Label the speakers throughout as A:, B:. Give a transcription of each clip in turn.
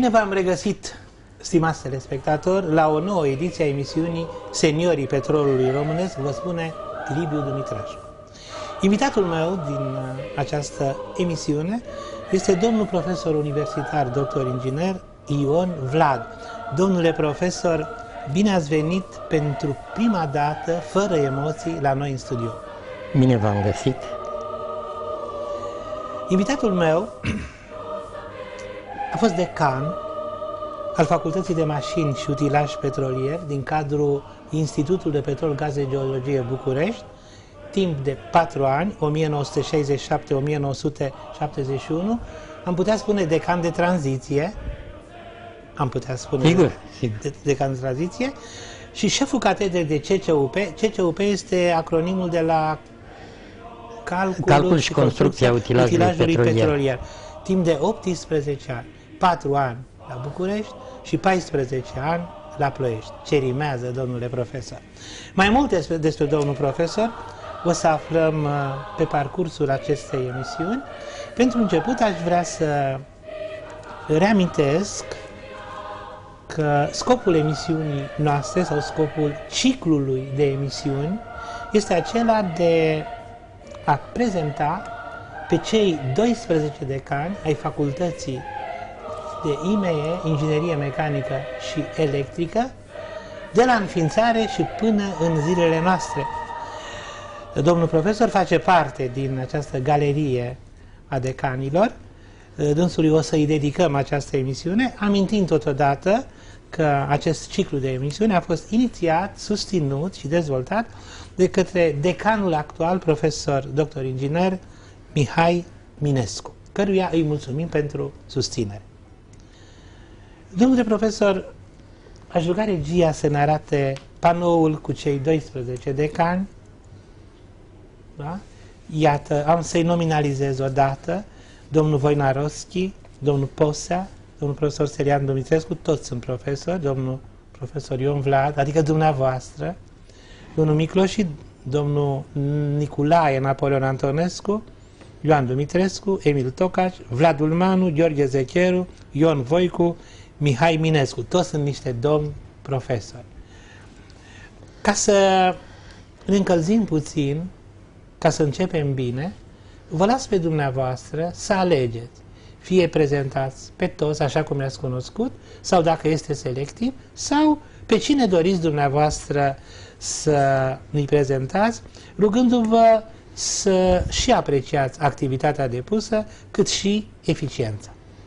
A: Bine v-am regăsit, stimați telespectatori, la o nouă ediție a emisiunii Seniorii Petrolului Românesc, vă spune Liviu Dumitraș. Invitatul meu din această emisiune este domnul profesor universitar, doctor inginer Ion Vlad. Domnule profesor, bine ați venit pentru prima dată, fără emoții, la noi în studio.
B: Bine v-am găsit.
A: Invitatul meu a fost decan al Facultății de Mașini și Utilaj Petrolier din cadrul Institutului de Petrol, Gaze, Geologie București, timp de 4 ani, 1967-1971, am putea spune decan de tranziție, decan de tranziție, și șeful catedrei de CCUP. CCUP este acronimul de la Calcul și Construcția Utilajului Petrolier. Timp de 18 ani, 4 ani la București și 14 ani la Ploiești. Ce rimează, domnule profesor. Mai multe despre domnul profesor o să aflăm pe parcursul acestei emisiuni. Pentru început aș vrea să reamintesc că scopul emisiunii noastre sau scopul ciclului de emisiuni este acela de a prezenta pe cei 12 decani ai facultății de IME, Inginerie Mecanică și Electrică, de la înființare și până în zilele noastre. Domnul profesor face parte din această galerie a decanilor. Dânsului o să-i dedicăm această emisiune, amintind totodată că acest ciclu de emisiune a fost inițiat, susținut și dezvoltat de către decanul actual, profesor dr. inginer Mihai Minescu, căruia îi mulțumim pentru susținere. Domnule profesor, aș ruga regia să ne arate panoul cu cei 12 decani. Da? Iată, am să-i nominalizez odată: domnul Voinaroschi, domnul Posea, domnul profesor Serian Dumitrescu, toți sunt profesori, domnul profesor Ion Vlad, adică dumneavoastră, domnul Micloși, domnul Nicolae Napoleon Antonescu, Ioan Dumitrescu, Emil Tocaci, Vlad Ulmanu, Gheorghe Zecheru, Ion Voicu, Mihai Minescu. Toți sunt niște domni profesori. Ca să ne încălzim puțin, ca să începem bine, vă las pe dumneavoastră să alegeți. Fie prezentați pe toți, așa cum i-ați cunoscut, sau dacă este selectiv, sau pe cine doriți dumneavoastră să ne prezentați, rugându-vă să și apreciați activitatea depusă, cât și eficiența.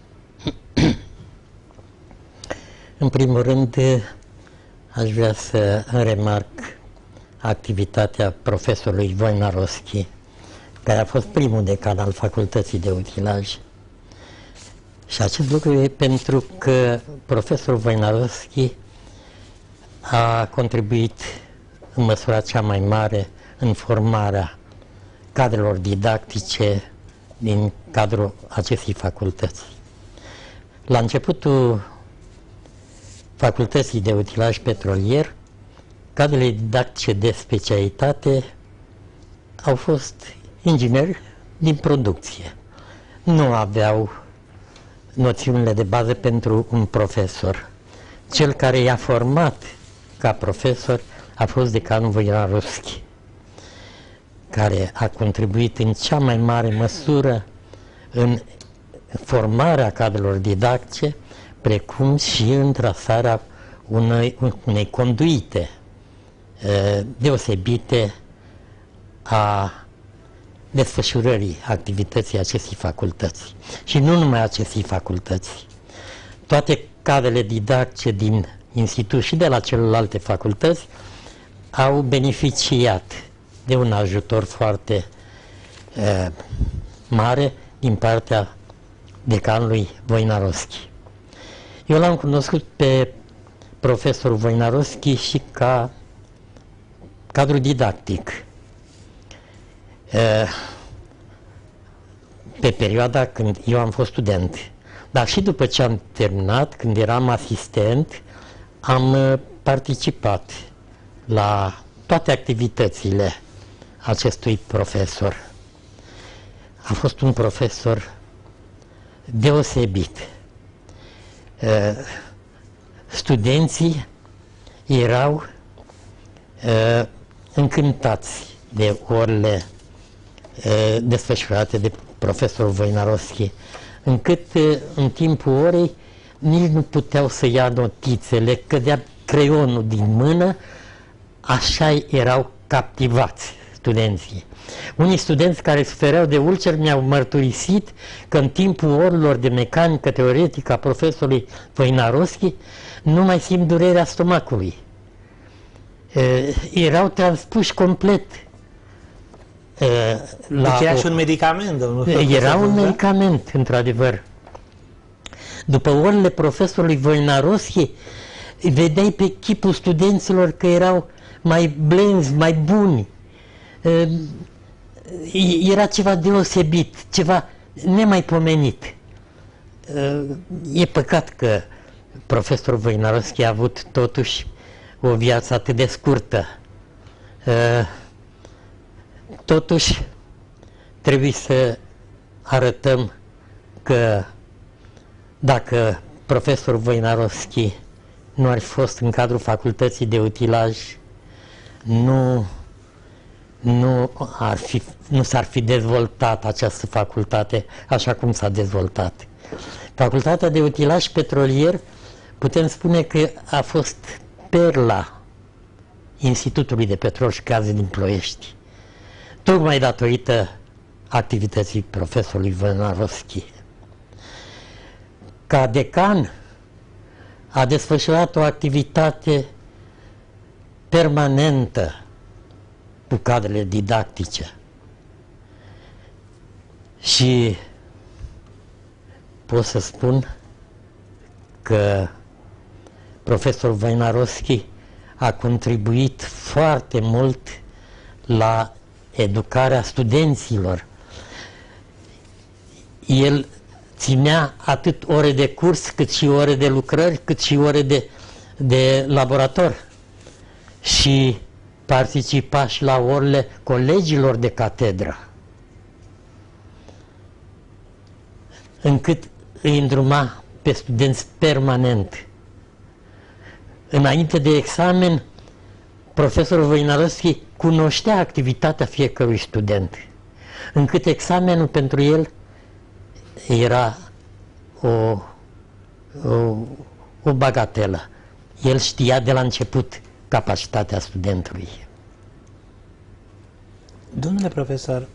B: În primul rând, aș vrea să remarc activitatea profesorului Voinaroschi, care a fost primul decan al Facultății de Utilaj. Și acest lucru e pentru că profesorul Voinaroschi a contribuit în măsura cea mai mare în formarea cadrelor didactice din cadrul acestei facultăți. La începutul Facultății de Utilaj Petrolier, cadrele didactice de specialitate au fost ingineri din producție. Nu aveau noțiunile de bază pentru un profesor. Cel care i-a format ca profesor a fost decanul Voinaroschi, care a contribuit în cea mai mare măsură în formarea cadrelor didactice, precum și în trasarea unei conduite deosebite a desfășurării activității acestei facultăți. Și nu numai acestei facultăți. Toate cadrele didactice din institut și de la celelalte facultăți au beneficiat de un ajutor foarte mare din partea decanului Voinaroschi. Eu l-am cunoscut pe profesorul Voinaroschi și ca cadru didactic. Pe perioada când eu am fost student, dar și după ce am terminat, când eram asistent, am participat la toate activitățile acestui profesor. A fost un profesor deosebit. studenții erau încântați de orele desfășurate de profesorul Voinarovski, încât în timpul orei nici nu puteau să ia notițele, cădea creionul din mână, așa erau captivați studenții. Unii studenți care sufereau de ulceri mi-au mărturisit că în timpul orilor de mecanică teoretică a profesorului Voinarovski nu mai simt durerea stomacului. Erau transpuși complet.
A: Deci era și un medicament, domnul profesor.
B: Era un medicament, într-adevăr. După orele profesorului Voinarovski, vedeai pe chipul studenților că erau mai blenzi, mai buni. Era ceva deosebit, ceva nemaipomenit. E păcat că profesorul Voinarovski a avut totuși o viață atât de scurtă. Totuși, trebuie să arătăm că dacă profesorul Voinarovski nu ar fi fost în cadrul facultății de utilaj, nu s-ar fi dezvoltat această facultate așa cum s-a dezvoltat. Facultatea de utilaj petrolier, putem spune că a fost perla Institutului de Petrol și Gaze din Ploiești, tocmai datorită activității profesorului Voinarovski. Ca decan a desfășurat o activitate permanentă cu cadrele didactice și pot să spun că profesorul Voinarovski a contribuit foarte mult la educarea studenților. El ținea atât ore de curs, cât și ore de lucrări, cât și ore de laborator. Și participa și la orele colegilor de catedră, încât îi îndruma pe studenți permanent. Înainte de examen, profesorul Voinarovski cunoștea activitatea fiecărui student, încât examenul pentru el era o bagatelă. El știa de la început capacitatea studentului.
A: Domnule profesor,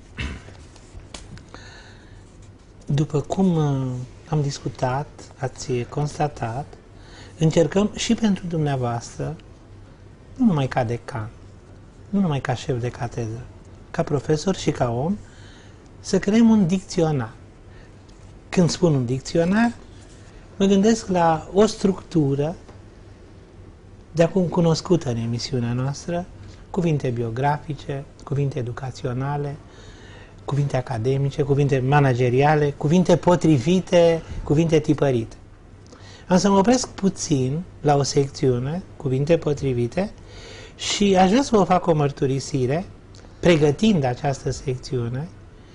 A: după cum am discutat, ați constatat, încercăm și pentru dumneavoastră, nu numai ca decan, nu numai ca șef de catedră, ca profesor și ca om, să creăm un dicționar. Când spun un dicționar, mă gândesc la o structură de acum cunoscută în emisiunea noastră, cuvinte biografice, cuvinte educaționale, cuvinte academice, cuvinte manageriale, cuvinte potrivite, cuvinte tipărite. Am să mă opresc puțin la o secțiune, cuvinte potrivite, și aș vrea să vă fac o mărturisire, pregătind această secțiune,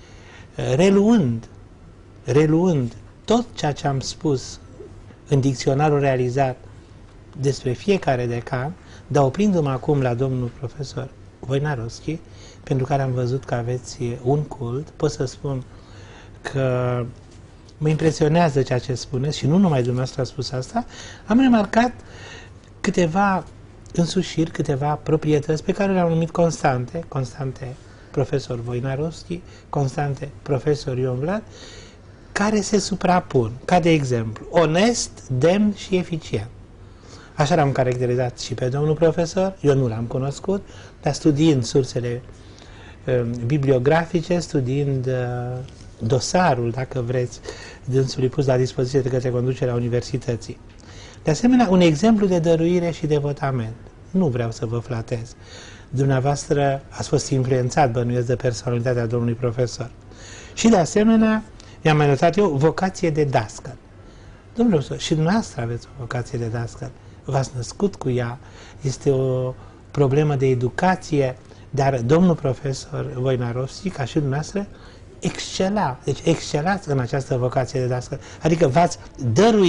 A: reluând tot ceea ce am spus în dicționarul realizat despre fiecare decan, dar oprindu-mă acum la domnul profesor Voinarovski, pentru care am văzut că aveți un cult, pot să spun că mă impresionează ceea ce spuneți și nu numai dumneavoastră a spus asta, am remarcat câteva însușiri, câteva proprietăți pe care le-am numit constante, constante profesor Voinarovski, constante profesor Ion Vlad, care se suprapun, ca de exemplu, onest, demn și eficient. Așa l-am caracterizat și pe domnul profesor, eu nu l-am cunoscut, dar studiind sursele bibliografice, studiind dosarul, dacă vreți, dânsului pus la dispoziție de către conducerea universității. De asemenea, un exemplu de dăruire și devotament. Nu vreau să vă flatez. Dumneavoastră ați fost influențat, bănuiesc, de personalitatea domnului profesor. Și de asemenea, i-am mai notat eu, vocație de dascăl. Domnule profesor, și dumneavoastră aveți o vocație de dascăl. V-ați născut cu ea, este o problemă de educație, dar domnul profesor Voinarovski, ca și dumneavoastră, excela, deci excelați în această vocație de dascăl. Adică v-ați dăruit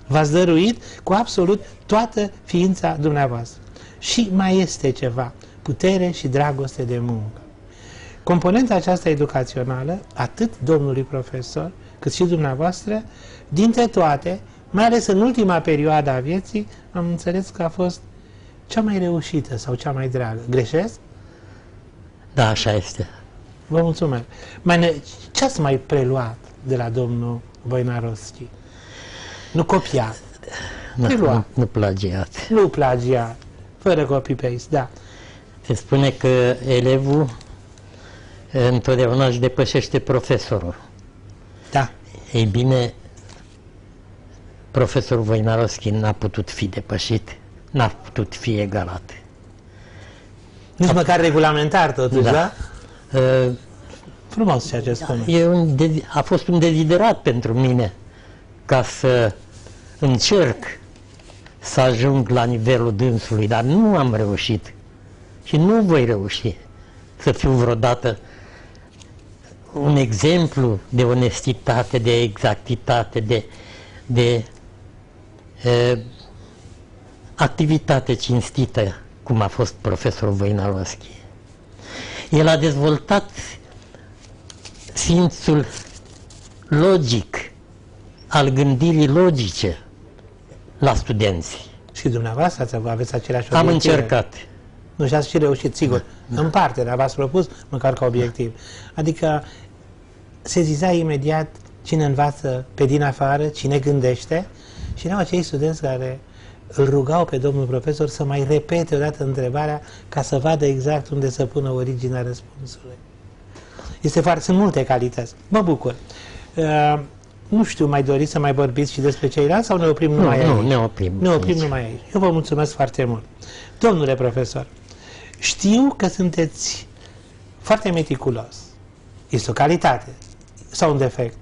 A: V-ați dăruit cu absolut toată ființa dumneavoastră. Și mai este ceva, putere și dragoste de muncă. Componenta aceasta educațională, atât domnului profesor, cât și dumneavoastră, dintre toate, mai ales în ultima perioadă a vieții, am înțeles că a fost cea mai reușită sau cea mai dragă. Greșesc?
B: Da, așa este.
A: Vă mulțumesc. Ce ați mai preluat de la domnul Voinarovski? Nu copiat.
B: Nu plagiat.
A: Nu plagiat. Fără copy-paste, da.
B: Se spune că elevul întotdeauna își depășește profesorul.
A: Da.
B: Ei bine, profesorul Voinarovski n-a putut fi depășit, n-a putut fi egalat.
A: Nici măcar regulamentar, totuși, da? Frumos ceea ce spune.
B: A fost un deziderat pentru mine ca să încerc să ajung la nivelul dânsului, dar nu am reușit și nu voi reuși să fiu vreodată un exemplu de onestitate, de exactitate, de activitate cinstită, cum a fost profesorul Voinarovski. El a dezvoltat simțul logic al gândirii logice la studenți.
A: Și dumneavoastră aveți aceleași obiective?
B: Am încercat.
A: Nu și ați și reușit, sigur. Da. În parte, dar v-ați propus măcar ca obiectiv. Adică se zizea imediat cine învață pe din afară, cine gândește, și erau acei studenți care îl rugau pe domnul profesor să mai repete odată întrebarea ca să vadă exact unde să pună originea răspunsului. Sunt multe calități. Mă bucur. Nu știu, mai doriți să mai vorbiți și despre ceilalți sau ne oprim numai aici?
B: Nu, ne oprim.
A: Ne oprim numai aici. Eu vă mulțumesc foarte mult. Domnule profesor, știu că sunteți foarte meticulos. Este o calitate sau un defect?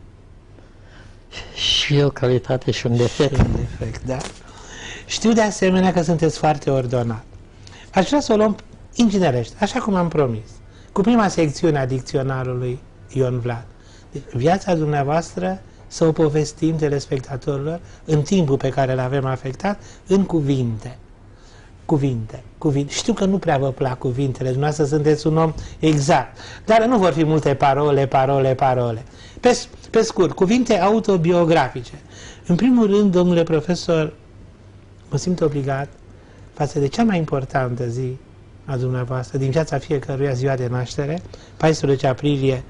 B: Și o calitate și un defect.
A: Și un defect, da. Știu de asemenea că sunteți foarte ordonat. Aș vrea să o luăm inginerește, așa cum am promis, cu prima secțiune a dicționarului Ion Vlad. Deci, viața dumneavoastră să o povestim telespectatorilor în timpul pe care îl avem afectat în cuvinte. Cuvinte. Știu că nu prea vă plac cuvintele, dumneavoastră sunteți un om exact, dar nu vor fi multe parole. Pe scurt, cuvinte autobiografice. În primul rând, domnule profesor, mă simt obligat față de cea mai importantă zi a dumneavoastră, din viața fiecăruia, ziua de naștere, 14 aprilie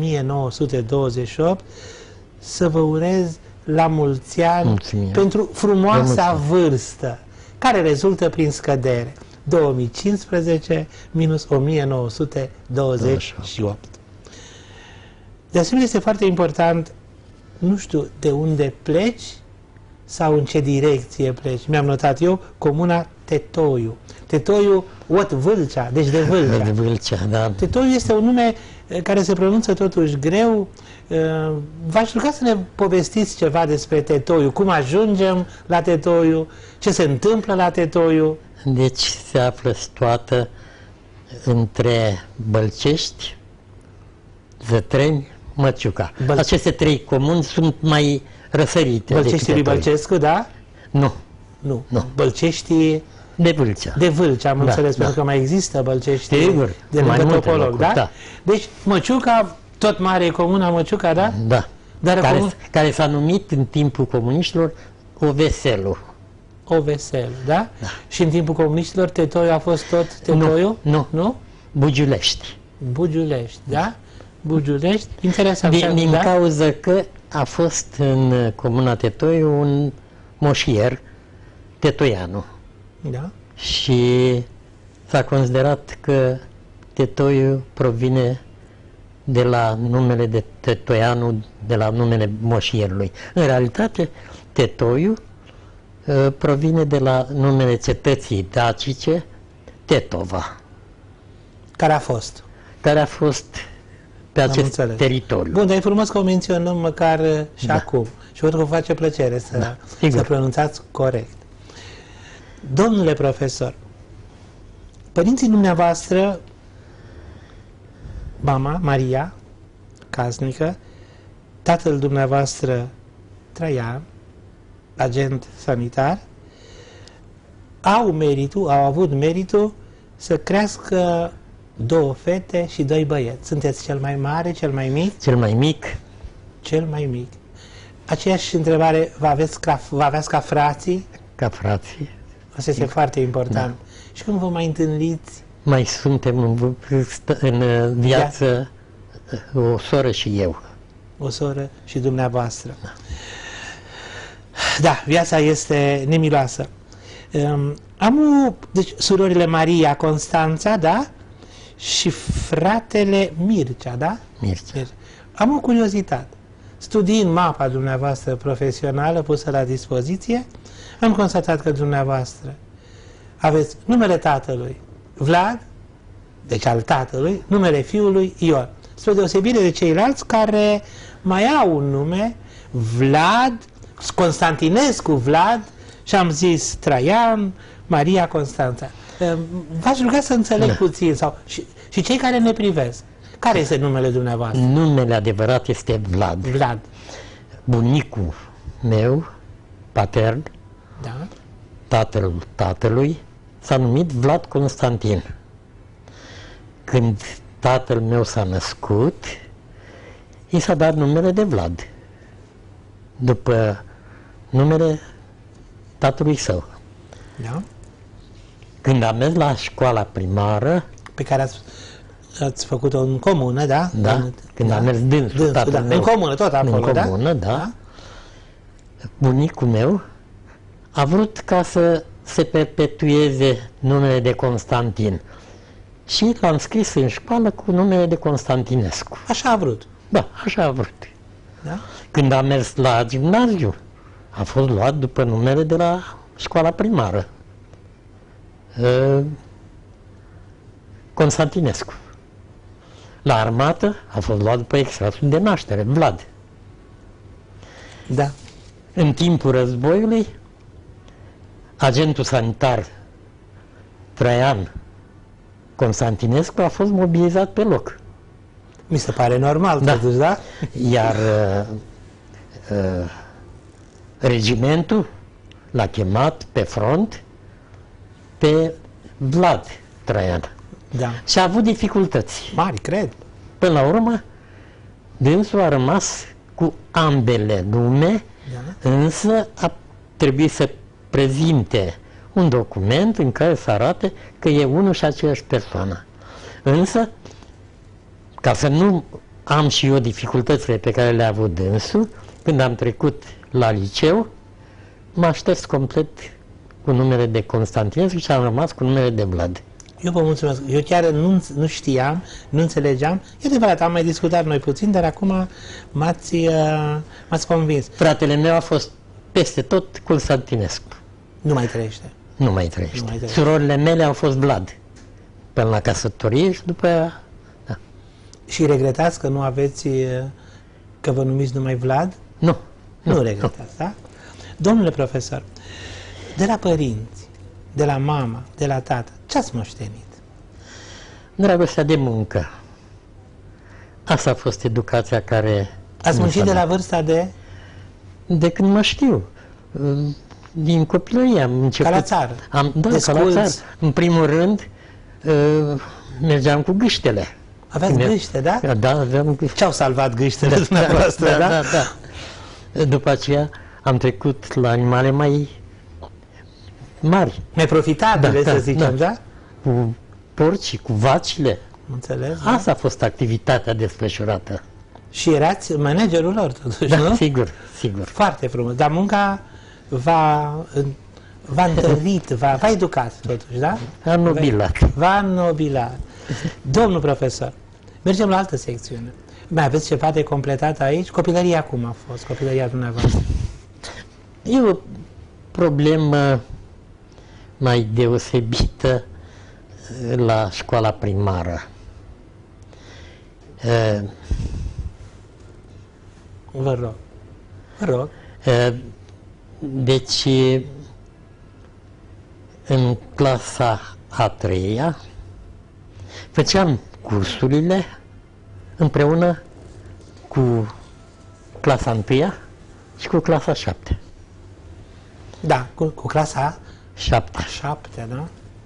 A: 1928, să vă urez la mulți ani pentru frumoasa vârstă, care rezultă prin scădere. 2015 minus 1928. De asemenea, este foarte important, nu știu de unde pleci sau în ce direcție pleci. Mi-am notat eu, comuna Tetoiu. Tetoiu, Vâlcea, deci de Vâlcea.
B: De Vâlcea, da.
A: Tetoiu este un nume care se pronunță totuși greu. V-aș ruga să ne povestiți ceva despre Tetoiu. Cum ajungem la Tetoiu? Ce se întâmplă la Tetoiu?
B: Deci se află situată între Bălcești, Zătreni, Măciuca. Aceste trei comuni sunt mai răsărite.
A: Bălceștii lui Bălcescu, da?
B: Nu.
A: Bălceștii
B: de Vâlcea.
A: De Vâlcea, am înțeles, pentru că mai există Bălceștii de lângă Topolog, da?
B: Da?
A: Deci Măciuca, tot mare e comuna Măciuca, da?
B: Da. Care s-a numit în timpul comuniștilor Oveselu.
A: Oveselu, da? Și în timpul comuniștilor Tetoiu a fost tot Tetoiu?
B: Nu. Bugiulești.
A: Bugiulești, da? Bugiulești, interesant.
B: Din cauza că a fost în comuna Tetoiu un moșier tetoianu.
A: Da?
B: Și s-a considerat că Tetoiu provine de la numele de Tetoianu, de la numele moșierului. În realitate, Tetoiu provine de la numele cetății dacice, Tetova.
A: Care a fost?
B: Care a fost pe acest teritoriu.
A: Bun, dar e frumos că o menționăm măcar și acum. Și văd că vă face plăcere să pronunțați corect. Domnule profesor, părinții dumneavoastră, mama, Maria, casnică, tatăl dumneavoastră, Traian, agent sanitar, au avut meritul să crească 2 fete și 2 băieți. Sunteți cel mai mare, cel mai mic?
B: Cel mai mic.
A: Cel mai mic. Aceeași întrebare, vă aveți ca frații?
B: Ca frații.
A: Asta este foarte important. Da. Și când vă mai întâlniți?
B: Mai suntem în viață o soră și eu.
A: O soră și dumneavoastră. Da, viața este nemiloasă. Deci, surorile Maria, Constanța, da? Și fratele Mircea, da?
B: Mircea.
A: Am o curiozitate. Studiind mapa dumneavoastră profesională pusă la dispoziție, am constatat că dumneavoastră aveți numele tatălui Vlad, deci al tatălui, numele fiului Ion. Spre deosebire de ceilalți care mai au un nume, Vlad, Constantinescu Vlad, și am zis Traian, Maria Constanța. V-aș ruga să înțeleg puțin, și cei care ne privesc. Care este numele dumneavoastră?
B: Numele adevărat este Vlad.
A: Vlad.
B: Bunicul meu, patern,
A: da?
B: Tatăl tatălui, s-a numit Vlad Constantin. Când tatăl meu s-a născut, i s-a dat numele de Vlad, după numele tatălui său.
A: Da?
B: Când am mers la școala primară,
A: pe care ați făcut-o în comună, da?
B: Da, când am mers dânsul, tatăl meu.
A: În comună, tot acolo,
B: în comună, da? Bunicul meu a vrut ca să se perpetueze numele de Constantin și l-am scris în școală cu numele de Constantinescu.
A: Așa a vrut?
B: Da, așa a vrut.
A: Da?
B: Când am mers la gimnaziu, a fost luat după numele de la școala primară. Constantinescu. La armată a fost luat după extrasul de naștere, Vlad.
A: Da.
B: În timpul războiului, agentul sanitar Traian Constantinescu a fost mobilizat pe loc.
A: Mi se pare normal,
B: da.
A: Totuși, da?
B: Iar regimentul l-a chemat pe front pe Vlad Traian.
A: Da.
B: Și a avut dificultăți.
A: Mari, cred.
B: Până la urmă, dânsul a rămas cu ambele nume, da. Însă a trebuit să prezinte un document în care să arate că e unul și aceeași persoană. Însă, ca să nu am și eu dificultățile pe care le-a avut dânsul, când am trecut la liceu, m-a șters complet cu numele de Constantinescu și am rămas cu numele de Vlad.
A: Eu vă mulțumesc. Eu chiar nu știam, nu înțelegeam. E adevărat, am mai discutat noi puțin, dar acum m-ați convins.
B: Fratele meu a fost peste tot Constantinescu.
A: Nu mai trăiește.
B: Nu mai trăiește. Surorile mele au fost Vlad. Până la căsătorie și după aia... Da.
A: Și regretați că nu aveți, că vă numiți numai Vlad?
B: Nu.
A: Nu regretați, da? Domnule profesor, de la părinți, de la mama, de la tată, ce ați moștenit?
B: Dragostea de muncă. Asta a fost educația care...
A: Ați muncit de la vârsta de?
B: De când mă știu. Din copilărie am început.
A: Ca la țară?
B: Da, ca la țară. În primul rând, mergeam cu gâștele.
A: Aveți gâște, da?
B: Da, aveam gâște.
A: Ce-au salvat gâștele dumneavoastră, da?
B: Da. După aceea am trecut la animale mai mari.
A: Mai profitabile, să zicem, da?
B: Cu porci, cu vacile.
A: Înțeles,
B: da? Asta a fost activitatea desfășurată.
A: Și erați managerul lor, totuși,
B: da,
A: nu?
B: Sigur, sigur.
A: Foarte frumos. Dar munca v-a întărit, v-a educat, totuși, da?
B: V-a înnobilat.
A: V-a înnobilat. Domnul profesor, mergem la altă secțiune. Mai aveți ceva de completat aici? Copilăria cum a fost, copilăria dumneavoastră?
B: E o problemă mai deosebită la școala primară.
A: Vă rog. Vă rog.
B: Deci, în clasa a 3-a, făceam cursurile împreună cu clasa 1-a și cu clasa 7-a.
A: Da, cu clasa
B: 7.
A: a 7, da?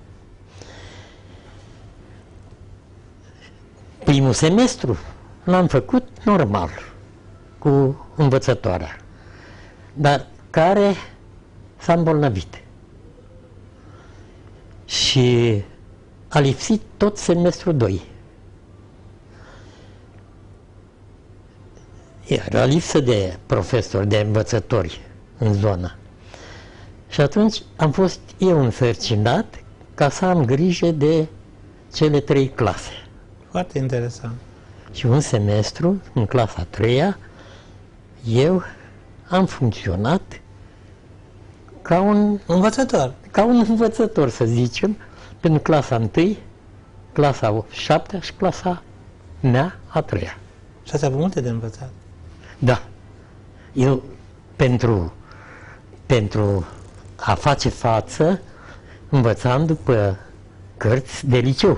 B: Primul semestru l-am făcut normal, cu învățătoarea, dar care s-a îmbolnăvit. Și a lipsit tot semestrul 2. Era lipsă de profesori, de învățători în zonă. Și atunci am fost eu însărcinat ca să am grijă de cele 3 clase.
A: Foarte interesant.
B: Și un semestru, în clasa 3-a, eu am funcționat ca un învățător, să zicem, pentru clasa 1, clasa 7 și clasa mea a 3-a.
A: Și ați avut multe de învățat.
B: Da. Eu, pentru a face față, învățam după cărți de liceu.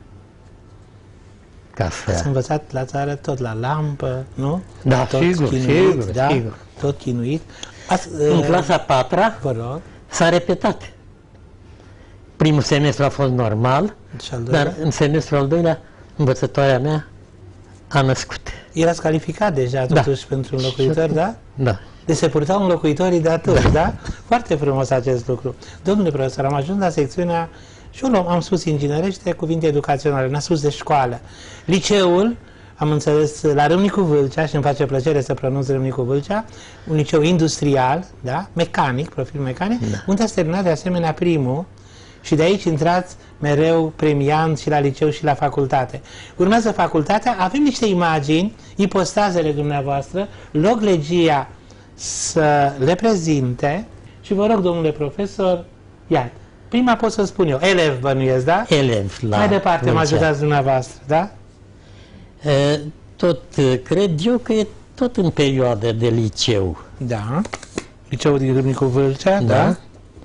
B: Ca să...
A: Ați învățat la țară tot la lampă, nu?
B: Da,
A: tot
B: sigur,
A: chinuit, da?
B: sigur.
A: Tot chinuit.
B: În clasa 4-a
A: vă rog.
B: s-a repetat. Primul semestru a fost normal,
A: Și al doilea?
B: dar în semestrul al doilea, învățătoarea mea a născut.
A: Erați calificat deja totuși pentru înlocuitor, da?
B: Da.
A: Deci se purtau înlocuitorii de atunci, da? Foarte frumos acest lucru. Domnule profesor, am ajuns la secțiunea, și eu am spus inginerește, cuvinte educaționale, n-am spus de școală. Liceul, am înțeles, la Râmnicu Vâlcea, și îmi face plăcere să pronunț Râmnicu Vâlcea, un liceu industrial, da? Mecanic, profil mecanic,
B: da.
A: unde ați terminat de asemenea primul, și de aici intrați mereu premiant și la liceu și la facultate. Urmează facultatea, avem niște imagini, ipostazele dumneavoastră, loglegia să le prezinte și vă rog, domnule profesor, iată, prima pot să spun eu, elev bănuiesc, da?
B: Elev la
A: Mai departe mă
B: Vâlcea.
A: ajutați dumneavoastră, da?
B: Tot cred eu că e tot în perioadă de liceu.
A: Da. Liceul din Râmnicu Vâlcea, da?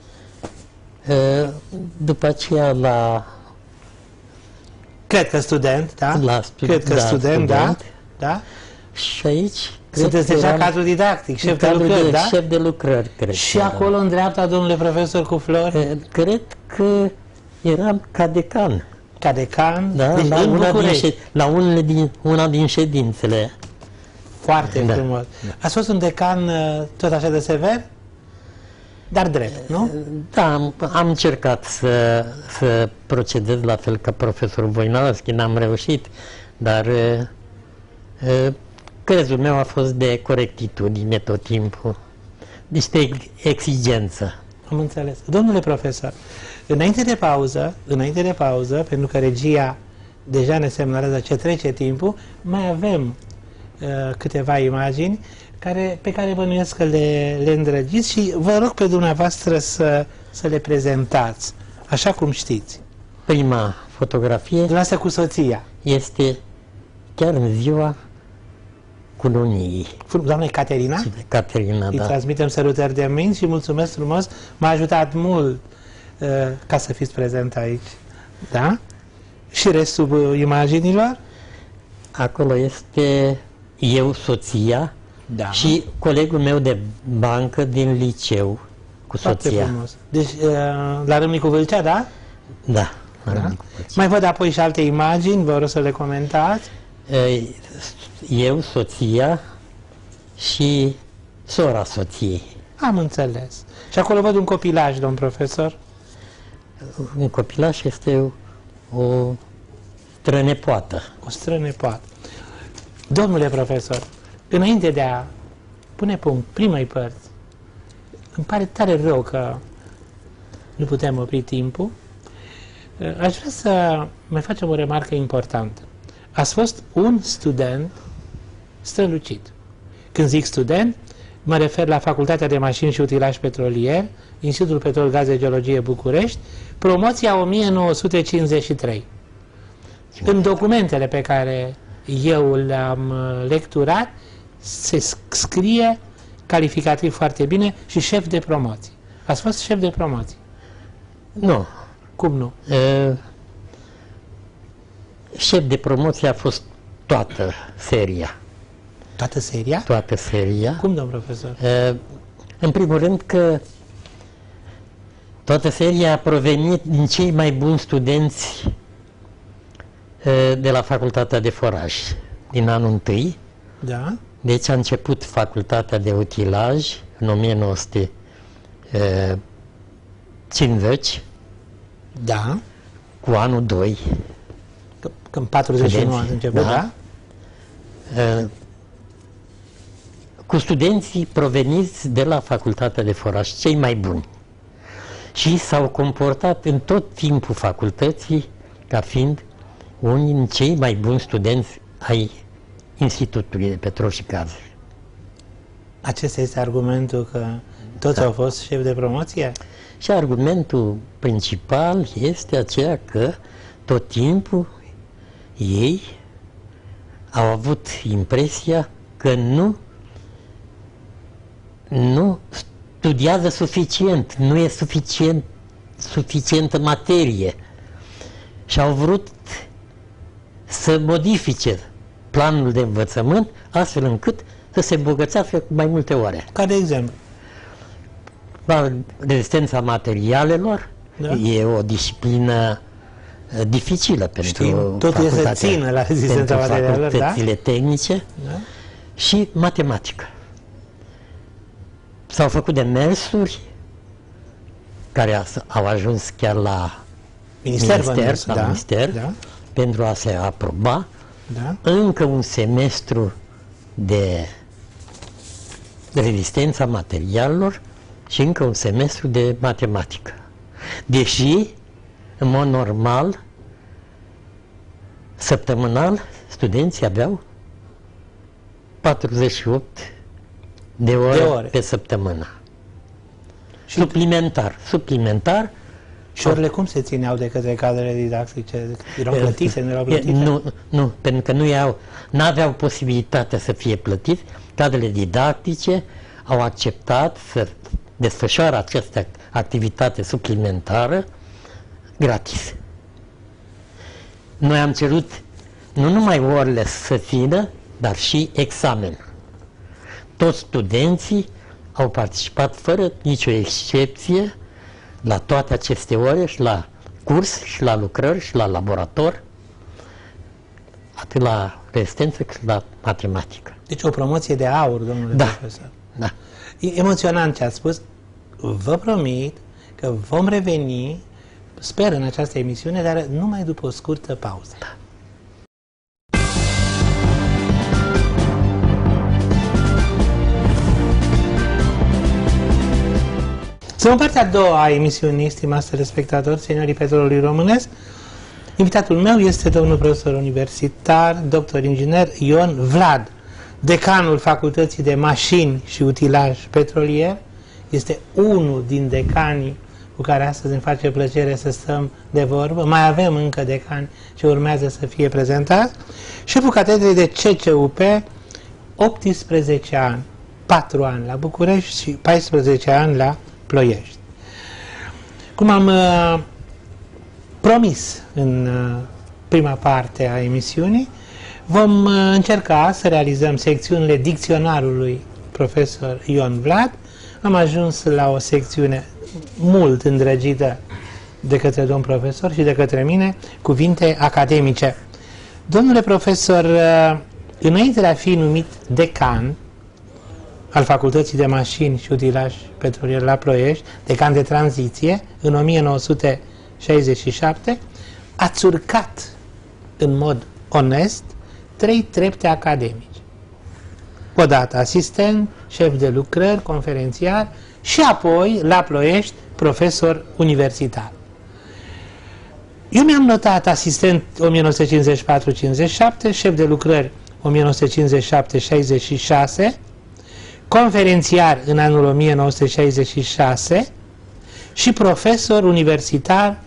B: După aceea la...
A: Cred că student, da? Cred că student, da? Da?
B: Și aici...
A: Sunteți deja cadru didactic, șef de lucrări, da?
B: Șef de lucrări, cred.
A: Și acolo, în dreapta, domnule profesor, cu flori?
B: Cred că eram ca decan.
A: Ca decan?
B: Da?
A: Deci
B: La una din ședințele.
A: Foarte frumos. Ați fost un decan tot așa de sever? Dar drept, nu?
B: Da, am încercat să procedez la fel ca profesorul Voinovski, n-am reușit, dar crezul meu a fost de corectitudine tot timpul, niște exigență.
A: Am înțeles. Domnule profesor, înainte de pauză, pentru că regia deja ne semnalează ce trece timpul, mai avem câteva imagini pe care bănuiesc că le îndrăgiți și vă rog pe dumneavoastră să le prezentați, așa cum știți.
B: Prima fotografie
A: Dumneavoastră cu soția.
B: este chiar în ziua cununiei.
A: Doamna Caterina?
B: Caterina,
A: Îi
B: da.
A: transmitem sărutări de mâini și mulțumesc frumos. M-a ajutat mult ca să fiți prezent aici. Da? Și restul imaginilor?
B: Acolo este eu, soția,
A: Da.
B: și colegul meu de bancă din liceu cu
A: Foarte
B: soția.
A: frumos. Deci, la Râmnicu Vâlcea, da?
B: Da.
A: Da. Mai văd apoi și alte imagini, vă rog să le comentați.
B: Eu, soția și sora soției.
A: Am înțeles. Și acolo văd un copilaj, domn profesor.
B: Un copilaș este o strănepoată.
A: O strănepoată. Domnule profesor, înainte de a pune punct primei părți, îmi pare tare rău că nu putem opri timpul. Aș vrea să mai facem o remarcă importantă. Ați fost un student strălucit. Când zic student, mă refer la Facultatea de Mașini și Utilaj Petrolier, Institutul Petrol Gaze Geologie București, promoția 1953. În documentele pe care eu le-am lecturat, se scrie calificativ foarte bine și șef de promoții. Ați fost șef de promoții?
B: Nu.
A: Cum nu?
B: Șef de promoție a fost toată seria.
A: Toată seria?
B: Toată seria.
A: Cum, domn profesor?
B: În primul rând că Toată seria a provenit din cei mai buni studenți de la Facultatea de Foraj, din anul 1.
A: Da.
B: Deci a început Facultatea de Utilaj în 1950,
A: Da.
B: cu anul 2.
A: Când 41 a început, da?
B: Cu studenții proveniți de la Facultatea de Foraj, cei mai buni. Și s-au comportat în tot timpul facultății ca fiind unii din cei mai buni studenți ai Institutului de Petrol și Gaze.
A: Acesta este argumentul că toți au fost șefi de promoție?
B: Și argumentul principal este aceea că tot timpul ei au avut impresia că nu studiază suficient, nu e suficientă materie și au vrut să modifice planul de învățământ astfel încât să se îmbogățească cu mai multe ore.
A: Ca de exemplu?
B: Rezistența materialelor,
A: da?
B: E o disciplină dificilă pentru
A: totul e să țină la rezistența materialelor,
B: facultățile tehnice,
A: da?
B: Și matematică. S-au făcut demersuri care au ajuns chiar la minister,
A: da?
B: Pentru a se aproba,
A: da?
B: Încă un semestru de rezistența materialelor și încă un semestru de matematică. Deși, în mod normal, săptămânal, studenții aveau 48 de ore pe săptămână. Și suplimentar.
A: Și orele cum se țineau de către cadrele didactice? Erau plătite, nu erau plătite?
B: Nu, pentru că nu aveau posibilitatea să fie plătiți. Cadrele didactice au acceptat să desfășoare această activitate suplimentară gratis. Noi am cerut nu numai orele să țină, dar și examen. Toți studenții au participat fără nicio excepție la toate aceste ore și la curs și la lucrări și la laborator, atât la rezistență cât la matematică.
A: Deci o promoție de aur, domnule profesor.
B: Da.
A: E emoționant ce ați spus. Vă promit că vom reveni, sper, în această emisiune, dar numai după o scurtă pauză.
B: Da.
A: Sunt în partea a doua a emisiunii, stimați telespectatori, seniorii petrolului românesc. Invitatul meu este domnul profesor universitar, doctor inginer Ion Vlad, decanul Facultății de Mașini și Utilaj Petrolier. Este unul din decanii cu care astăzi îmi face plăcere să stăm de vorbă. Mai avem încă decani ce urmează să fie prezentați. Șeful catedrei de CCUP, 18 ani, 4 ani la București și 14 ani la Ploiești. Cum am promis în prima parte a emisiunii, vom încerca să realizăm secțiunile dicționarului profesor Ion Vlad. Am ajuns la o secțiune mult îndrăgită de către domn profesor și de către mine, cuvinte academice. Domnule profesor, înainte de a fi numit decan al Facultății de Mașini și Utilaj Petrolier la Ploiești, decan de tranziție, în 1967, ați urcat în mod onest 3 trepte academice. Odată asistent, șef de lucrări, conferențiar și apoi, la Ploiești, profesor universitar. Eu mi-am notat asistent 1954-57, șef de lucrări 1957-66, conferențiar în anul 1966 și profesor universitar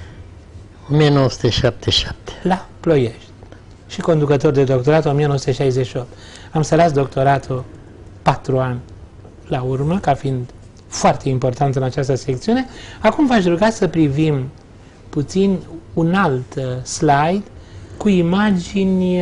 B: 1977
A: la Ploiești și conducător de doctorat 1968. Am să las doctoratul 4 ani la urmă, ca fiind foarte important în această secțiune. Acum v-aș ruga să privim puțin un alt slide cu imagini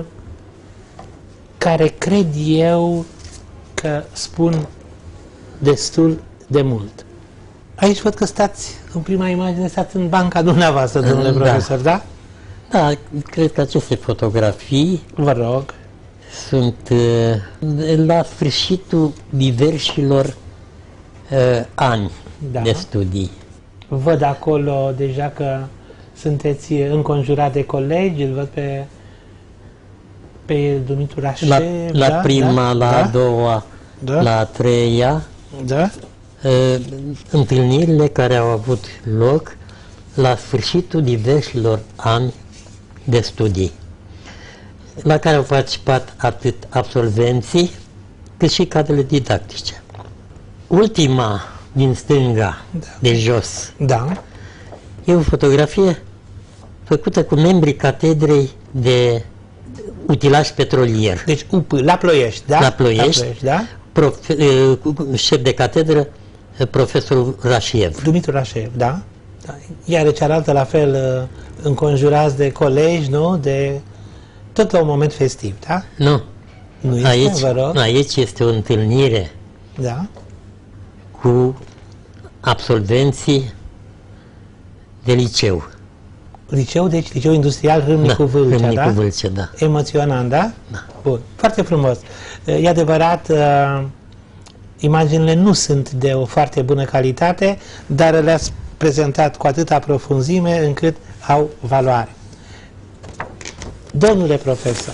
A: care cred eu că spun destul de mult. Aici văd că stați, în prima imagine, stați în banca dumneavoastră, domnule profesor, da?
B: Da, cred că aceste fotografii
A: Vă rog.
B: sunt la sfârșitul diversilor ani de studii.
A: Văd acolo deja că sunteți înconjurat de colegi, îl văd pe Dumitru Rașev,
B: La prima, la a doua, la a treia, întâlnirile care au avut loc la sfârșitul diversilor ani de studii, la care au participat atât absolvenții cât și cadrele didactice. Ultima din stânga, de jos, e o fotografie făcută cu membrii catedrei de utilaj petrolier.
A: Deci UP, la Ploiești, da?
B: La Ploiești,
A: da?
B: Șef de catedră, profesorul Rașev.
A: Dumitru Rașev, da? Iar cealaltă la fel înconjurați de colegi, nu? De tot la un moment festiv, da?
B: Nu.
A: Nu este,
B: aici,
A: vă rog?
B: Aici este o întâlnire cu absolvenții de liceu.
A: Liceu, deci liceu industrial Râmnicu Vâlcea,
B: Râmnicu Vâlcea, da?
A: Emoționant, da?
B: Da.
A: Bun, foarte frumos. E adevărat, imaginile nu sunt de o foarte bună calitate, dar le-ați prezentat cu atâta profunzime încât au valoare. Domnule profesor,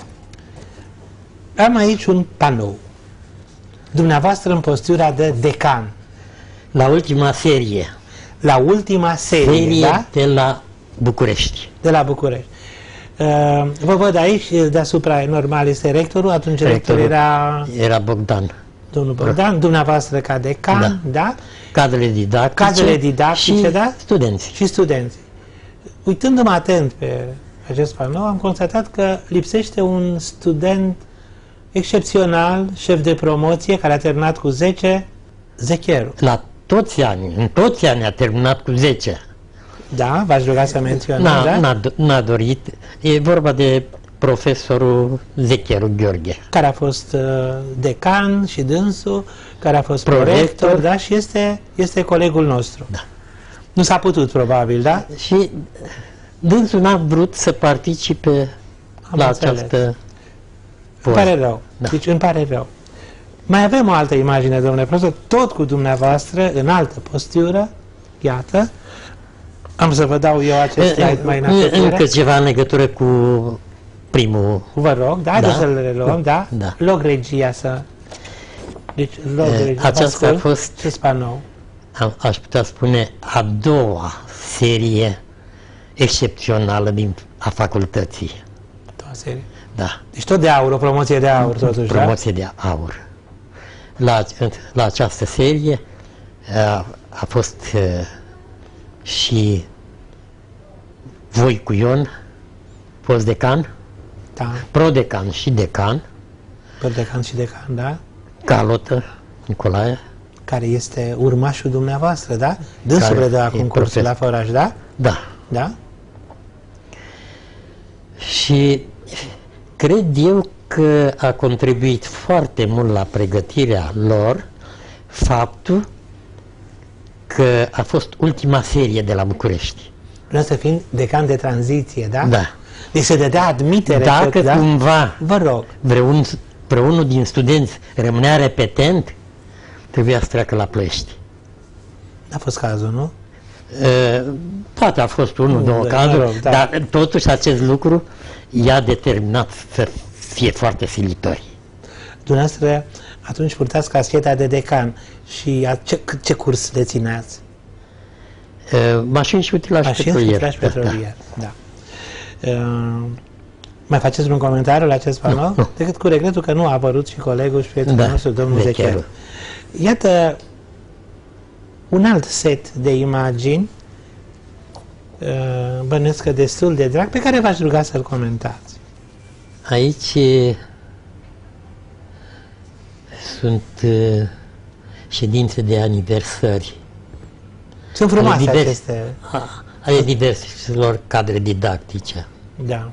A: am aici un panou. Dumneavoastră în postura de decan.
B: La ultima serie.
A: La ultima serie, da?
B: De la București.
A: De la București. Vă văd aici, deasupra normal este rectorul, atunci rectorul
B: era Bogdan.
A: Domnul Bogdan, dumneavoastră ca decan, da?
B: Cadrele didactice,
A: și da?
B: Studenți.
A: Și studenți. Uitându-mă atent pe acest panou, am constatat că lipsește un student excepțional, șef de promoție, care a terminat cu 10, Zecheru.
B: La toți ani, în toți ani a terminat cu 10.
A: Da, v-aș ruga să menționăm, da?
B: N-a dorit. E vorba de profesorul Zecheru Gheorghe.
A: Care a fost decan și dânsul, care a fost prorector, da? Și este colegul nostru. Da. Nu s-a putut, probabil, da?
B: Și dânsul n-a vrut să participe la această
A: Îmi pare rău. Da. Deci îmi pare rău. Mai avem o altă imagine, domnule profesor, tot cu dumneavoastră, în altă postură. Iată. Am să vă dau eu acest slide mai înainte.
B: Încă ceva în legătură cu primul.
A: Vă rog, da? Haideți să-l reluăm, da? Log regia să... Deci, log regia.
B: Aceasta a fost,
A: aș
B: putea spune, a doua serie excepțională a facultății.
A: A doua serie.
B: Da.
A: Deci tot de aur, o promoție de aur, totuși,
B: promoție de aur. La această serie a fost și Voicu Ion, fost decan, prodecan și decan.
A: Prodecan și decan, da?
B: Calotă Nicolae.
A: Care este urmașul dumneavoastră, da? Dânsul predă acum cursul la Făraș, da?
B: Da.
A: Da?
B: Și cred eu că a contribuit foarte mult la pregătirea lor faptul că a fost ultima serie de la București.
A: Dumneavoastră fiind decan de tranziție, da?
B: Da.
A: Deci se dădea admitere.
B: Dacă cumva
A: vă rog,
B: vreunul din studenți rămânea repetent, trebuia să treacă la Ploiești.
A: N-a fost cazul, nu?
B: Poate a fost unul, două cazuri, dar totuși acest lucru i-a determinat să fie foarte silitori.
A: Dumneavoastră atunci purtați cascheta de decan și ce curs le țineați?
B: Mașini și utilaj petrolier.
A: Da. Mai faceți un comentariu la acest panou?
B: Nu.
A: Decât cu regretul că nu a apărut și colegul și prietenul nostru, domnul Zecheru. Iată un alt set de imagini, bănuiesc că destul de drag, pe care v-aș ruga să-l comentați.
B: Aici sunt ședințe de aniversări.
A: Sunt frumoase aceste...
B: Ale diverselor cadre didactice.
A: Da.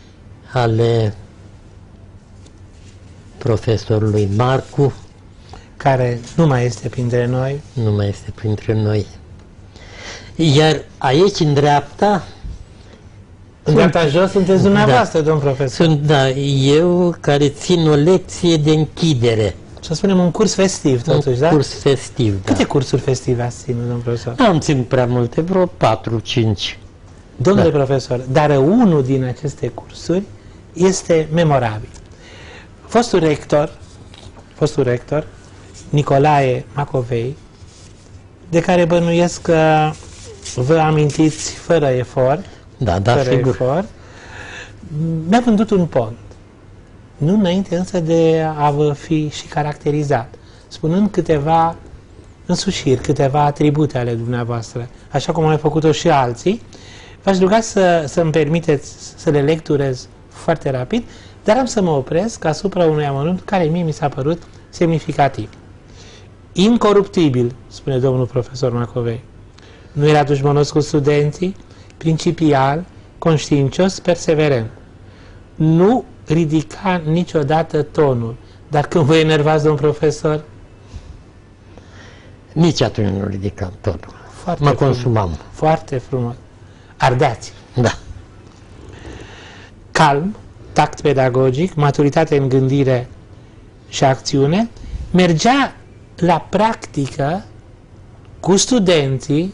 B: Ale profesorului Marcu.
A: care nu mai este printre noi.
B: Nu mai este printre noi. Iar aici, în dreapta...
A: În dreapta jos sunteți dumneavoastră, domn profesor.
B: Sunt, da, eu care țin o lecție de închidere.
A: Să spunem un curs festiv, totuși, da?
B: Un curs festiv, da.
A: Câte cursuri festive ați ținut, domn profesor?
B: Am ținut prea multe, vreo 4-5.
A: Domnule profesor, dar unul din aceste cursuri este memorabil. Fostul rector, Nicolae Macovei, de care bănuiesc că vă amintiți fără efort, mi-a vândut un pont. Nu înainte însă de a vă fi și caracterizat, spunând câteva însușiri, câteva atribute ale dumneavoastră, așa cum au mai făcut-o și alții. V-aș ruga să-mi permiteți să le lecturez foarte rapid, dar am să mă opresc asupra unui amănunt care mie mi s-a părut semnificativ. Incoruptibil, spune domnul profesor Macovei. Nu era dușmănos cu studenții, principial, conștiincios, perseverent. Nu ridica niciodată tonul. Dar când vă enervați, domn profesor?
B: Nici atunci nu ridicam tonul.
A: Foarte
B: consumam.
A: Foarte frumos. Ardeați.
B: Da.
A: Calm, tact pedagogic, maturitate în gândire și acțiune, mergea la practică cu studenții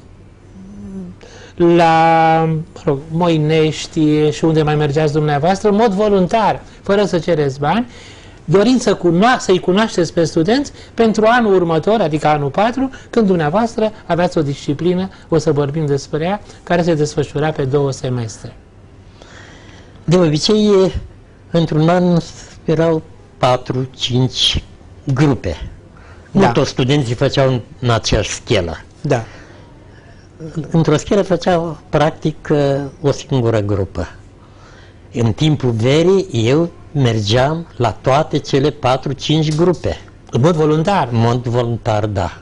A: la Moinești și unde mai mergeați dumneavoastră, în mod voluntar, fără să cereți bani, dorind să-i cunoașteți pe studenți pentru anul următor, adică anul 4, când dumneavoastră aveați o disciplină, o să vorbim despre ea, care se desfășura pe 2 semestre.
B: De obicei, într-un an erau 4-5 grupe. Nu toți studenții făceau în aceeași schelă.
A: Da.
B: Într-o schelă făceau, practic, o singură grupă. În timpul verii, eu mergeam la toate cele 4-5 grupe.
A: În mod voluntar?
B: În mod voluntar, da.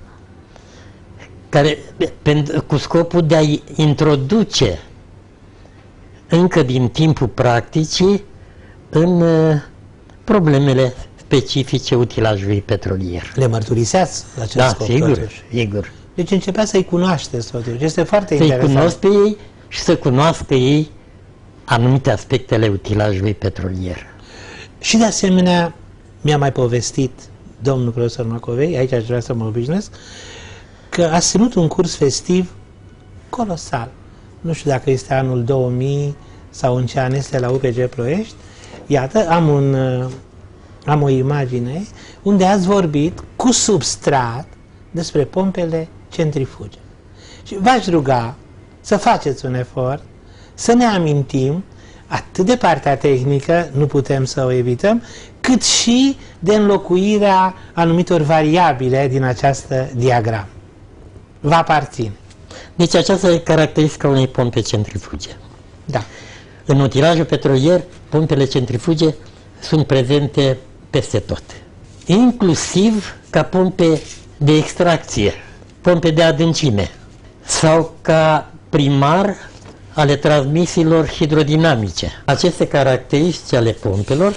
B: Cu scopul de a-i introduce încă din timpul practicii în problemele specifice utilajului petrolier.
A: Le mărturiseați acest scop?
B: Da, sigur, sigur.
A: Deci începea să-i cunoașteți totuși. Este foarte interesant.
B: Să-i cunosc pe ei și să cunoască ei anumite aspecte ale utilajului petrolier.
A: Și de asemenea, mi-a mai povestit domnul profesor Macovei, aici aș vrea să mă obișnuiesc, că a ținut un curs festiv colosal. Nu știu dacă este anul 2000 sau în ce an este la UPG Ploiești. Iată, am o imagine unde ați vorbit cu substrat despre pompele centrifuge. Și v-aș ruga să faceți un efort, să ne amintim atât de partea tehnică, nu putem să o evităm, cât și de înlocuirea anumitor variabile din această diagramă. Vă aparține.
B: Deci aceasta e caracteristica unei pompe centrifuge.
A: Da.
B: În utilajul petrolier, pompele centrifuge sunt prezente peste tot. Inclusiv ca pompe de extracție, pompe de adâncime sau ca primar ale transmisiilor hidrodinamice. Aceste caracteristici ale pompelor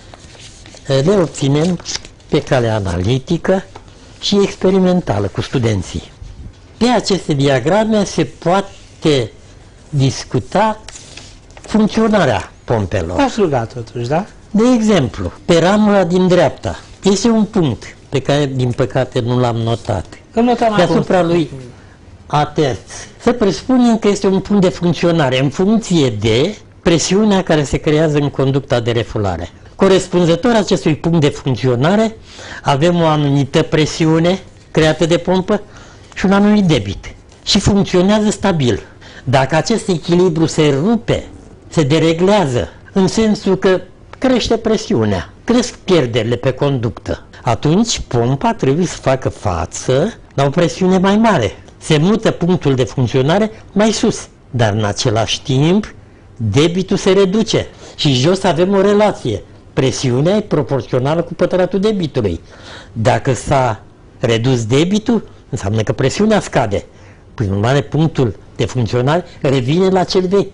B: le obținem pe calea analitică și experimentală cu studenții. Pe aceste diagrame se poate discuta funcționarea pompelor.
A: V-aș ruga totuși, da?
B: De exemplu, pe ramura din dreapta este un punct pe care, din păcate, nu l-am notat. Deasupra lui A3 se presupune că este un punct de funcționare în funcție de presiunea care se creează în conducta de refulare. Corespunzător acestui punct de funcționare, avem o anumită presiune creată de pompă și un anumit debit. Și funcționează stabil. Dacă acest echilibru se rupe, se dereglează, în sensul că crește presiunea, cresc pierderile pe conductă, atunci pompa trebuie să facă față la o presiune mai mare. Se mută punctul de funcționare mai sus, dar în același timp debitul se reduce și jos avem o relație. Presiunea e proporțională cu pătratul debitului. Dacă s-a redus debitul, înseamnă că presiunea scade. Prin urmare, punctul de funcționare revine la cel vechi.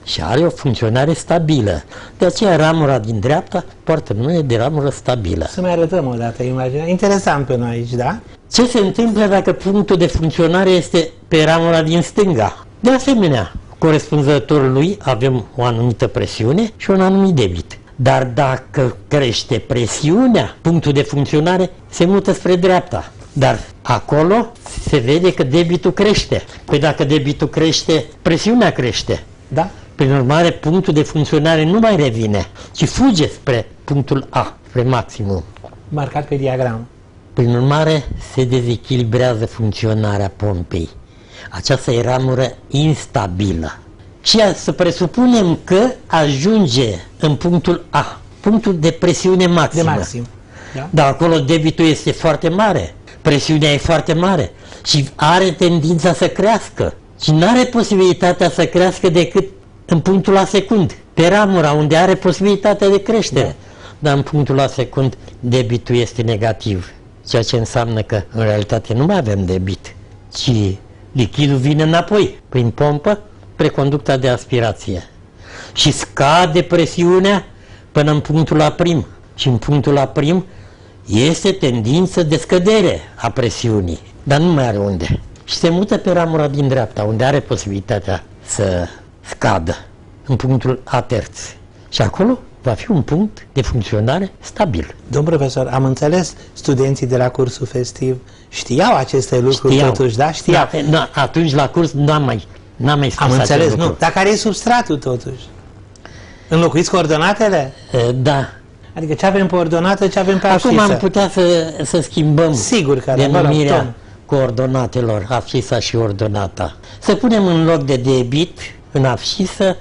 B: și are o funcționare stabilă. De aceea ramura din dreapta poartă numele de ramură stabilă.
A: Să mai arătăm o dată imaginea. Interesant pe noi aici, da?
B: Ce se întâmplă dacă punctul de funcționare este pe ramura din stânga? De asemenea, corespunzător lui avem o anumită presiune și un anumit debit. Dar dacă crește presiunea, punctul de funcționare se mută spre dreapta. Dar acolo se vede că debitul crește. Păi dacă debitul crește, presiunea crește.
A: Da?
B: Prin urmare, punctul de funcționare nu mai revine, ci fuge spre punctul A, spre maximum.
A: Marcat pe diagramă.
B: Prin urmare, se dezechilibrează funcționarea pompei. Aceasta e ramură instabilă. Și să presupunem că ajunge în punctul A, punctul de presiune maximă.
A: De maxim. Da?
B: Dar acolo debitul este foarte mare, presiunea e foarte mare și are tendința să crească. Și nu are posibilitatea să crească decât în punctul la secund, pe ramura unde are posibilitatea de creștere. Da. Dar în punctul la secund debitul este negativ, ceea ce înseamnă că în realitate nu mai avem debit, ci lichidul vine înapoi prin pompă spre conducta de aspirație și scade presiunea până în punctul la prim. Și în punctul la prim este tendință de scădere a presiunii, dar nu mai are unde. Și se mută pe ramura din dreapta, unde are posibilitatea să scadă, în punctul A terț. Și acolo va fi un punct de funcționare stabil.
A: Domn profesor, am înțeles, studenții de la cursul festiv știau aceste lucruri totuși, da? Știau.
B: Da, atunci la curs n-am mai spus.
A: Am înțeles,
B: lucru.
A: nu. Dar care e substratul totuși? Înlocuiți coordonatele?
B: Da.
A: Adică ce avem pe ordonată, ce avem pe abscisă?
B: Acum am putea să schimbăm
A: sigur că
B: denumirea coordonatelor, abscisa și ordonata. Să punem în loc de debit, în abscisă,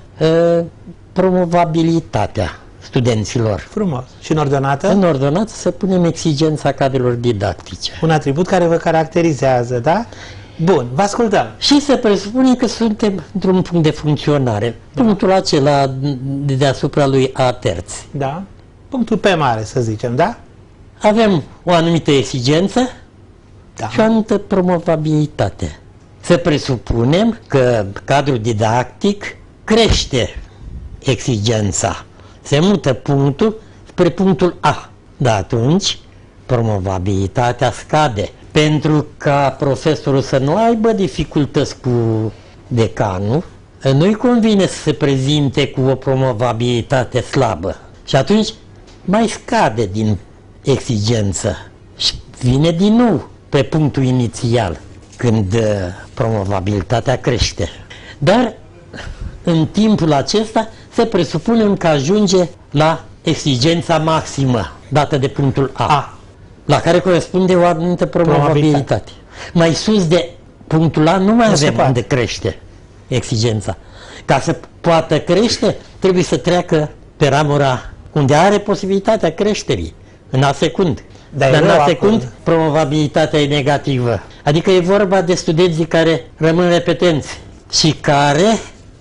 B: promovabilitatea studenților.
A: Frumos. Și în ordonată?
B: În ordonată să punem exigența cadrelor didactice.
A: Un atribut care vă caracterizează, da? Bun, vă ascultăm.
B: Și să presupunem că suntem într-un punct de funcționare. Punctul acela de deasupra lui A terț.
A: Da? Punctul P mare, să zicem, da?
B: Avem o anumită exigență
A: Da.
B: și o anumită promovabilitate. Să presupunem că cadrul didactic crește exigența. Se mută punctul spre punctul A. Dar atunci promovabilitatea scade. Pentru ca profesorul să nu aibă dificultăți cu decanul, nu-i convine să se prezinte cu o promovabilitate slabă. Și atunci mai scade din exigență și vine din nou pe punctul inițial, când promovabilitatea crește. Dar în timpul acesta se presupune că ajunge la exigența maximă dată de punctul A. La care corespunde o anumită promovabilitate. Mai sus de punctul A nu mai avem unde crește exigența. Ca să poată crește, trebuie să treacă pe ramura unde are posibilitatea creșterii, în A secund. Dar în A secund, promovabilitatea e negativă. Adică e vorba de studenții care rămân repetenți și care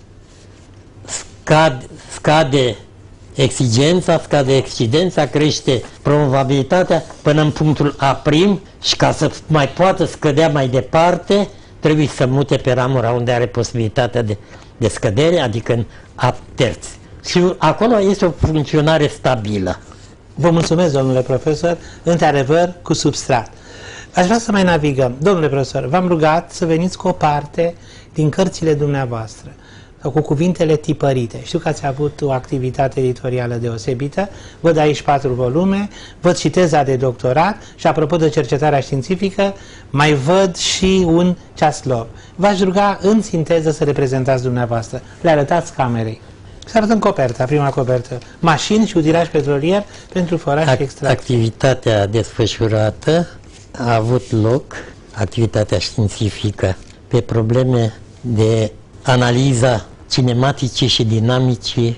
B: scade exigența, scade excidența, crește promovabilitatea până în punctul A' și ca să mai poată scădea mai departe, trebuie să mute pe ramura unde are posibilitatea de scădere, adică în A terț. Și acolo este o funcționare stabilă.
A: Vă mulțumesc, domnule profesor, într-adevăr, cu substrat. Aș vrea să mai navigăm. Domnule profesor, v-am rugat să veniți cu o parte din cărțile dumneavoastră, sau cu cuvintele tipărite. Știu că ați avut o activitate editorială deosebită, văd aici 4 volume, văd și teza de doctorat și, apropo de cercetarea științifică, mai văd și un ceaslov. V-aș ruga în sinteză să le prezentați dumneavoastră. Le arătați camerei. Să arătăm coperta, prima copertă. Mașini și utilaj petrolier pentru foraj și extracție.
B: Activitatea desfășurată a avut loc, activitatea științifică, pe probleme de analiza cinematice și dinamice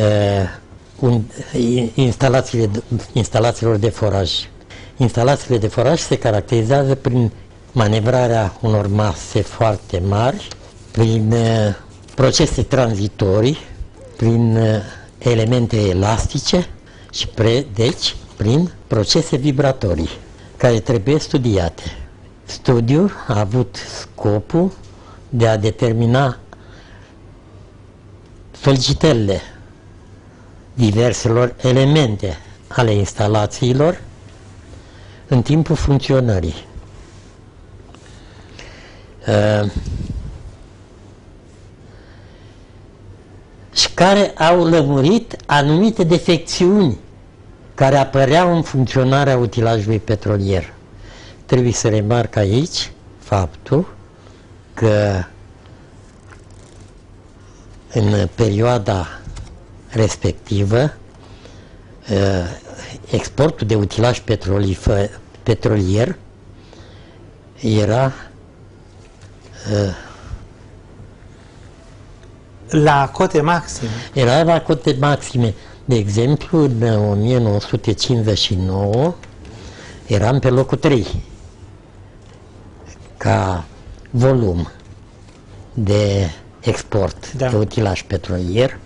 B: instalațiilor de foraj. Instalațiile de foraj se caracterizează prin manevrarea unor mase foarte mari, prin procese tranzitorii, prin elemente elastice și deci prin procese vibratorii care trebuie studiate. Studiul a avut scopul de a determina solicitările diverselor elemente ale instalațiilor în timpul funcționării. Și care au lămurit anumite defecțiuni care apăreau în funcționarea utilajului petrolier. Trebuie să remarc aici faptul că în perioada respectivă exportul de utilaj petrolier era
A: la cote maxime.
B: Era la cote maxime. De exemplu, în 1959 eram pe locul 3 ca volum de export de utilaj petrolier,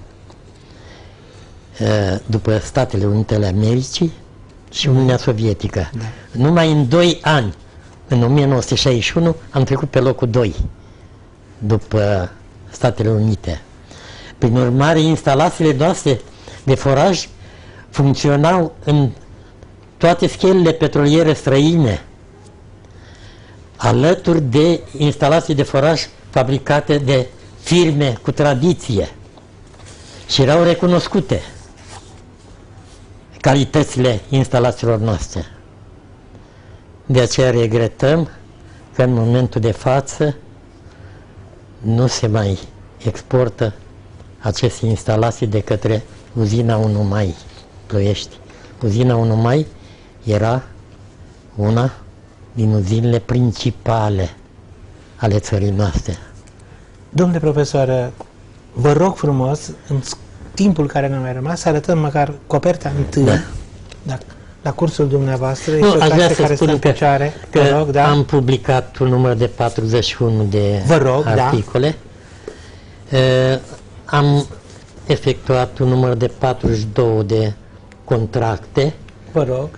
B: după Statele Unite ale Americii și Uniunea Sovietică. Da. Numai în 2 ani, în 1961, am trecut pe locul 2 după Statele Unite. Prin urmare, instalațiile noastre de foraj funcționau în toate schelele petroliere străine, alături de instalații de foraj fabricate de firme cu tradiție și erau recunoscute calitățile instalațiilor noastre. De aceea regretăm că în momentul de față nu se mai exportă aceste instalații de către uzina 1 Mai Ploiești. Uzina 1 Mai era una din uzinele principale ale țării noastre.
A: Domnule profesor, vă rog frumos, în timpul care ne-a mai rămas, să arătăm măcar coperta întâi, la cursul dumneavoastră.
B: Nu, aș vrea să spun că
A: rog,
B: am publicat un număr de 41 de articole. Am efectuat un număr de 42 de contracte.
A: Vă rog,